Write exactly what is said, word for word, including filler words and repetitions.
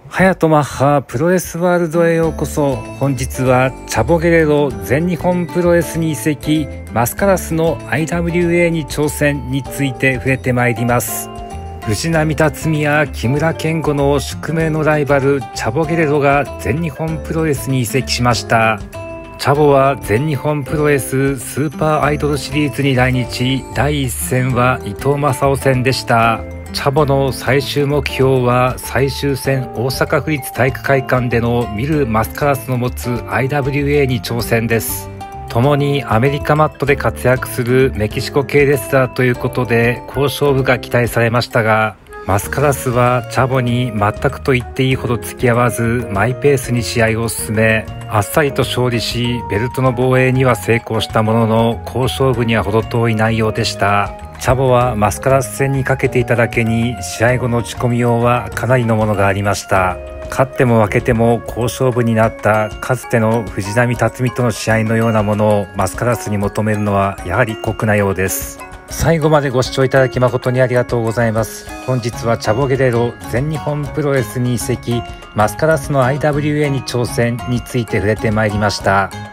ハヤトマッハプロレスワールドへようこそ。本日はチャボゲレロ全日本プロレスに移籍、マスカラスの アイダブリューエー に挑戦について触れてまいります。藤波辰巳や木村健吾の宿命のライバルチャボゲレロが全日本プロレスに移籍しました。チャボは全日本プロレススーパーアイドルシリーズに来日。第一戦は伊藤正夫戦でした。チャボの最終目標は最終戦大阪府立体育会館でのミル・マスカラスの持つ アイダブリューエー に挑戦です。共にアメリカマットで活躍するメキシコ系レスラーということで好勝負が期待されましたが、マスカラスはチャボに全くと言っていいほど付き合わずマイペースに試合を進め、あっさりと勝利しベルトの防衛には成功したものの好勝負には程遠い内容でした。チャボはマスカラス戦にかけていただけに試合後の打ち込みようはかなりのものがありました。勝っても負けても好勝負になったかつての藤波辰巳との試合のようなものをマスカラスに求めるのはやはり酷なようです。最後までご視聴いただき誠にありがとうございます。本日はチャボゲレロ全日本プロレスに移籍、マスカラスの アイダブリューエー に挑戦について触れてまいりました。